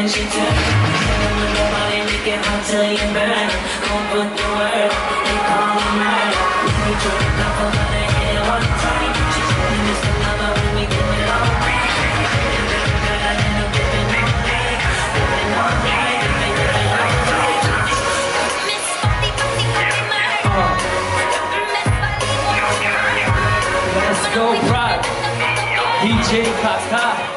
then she turn. With your body, make it hot till you burn. Don't put the word, they call me murder. Let me drink up over the head one time. She told me it's the lover when we do it all right. Girl, I end up dipping all night. Dipping all night, dipping all night. Miss Body, body, body, my heart. Miss Body, body, body. Let's go, Prod. DJ Kaka.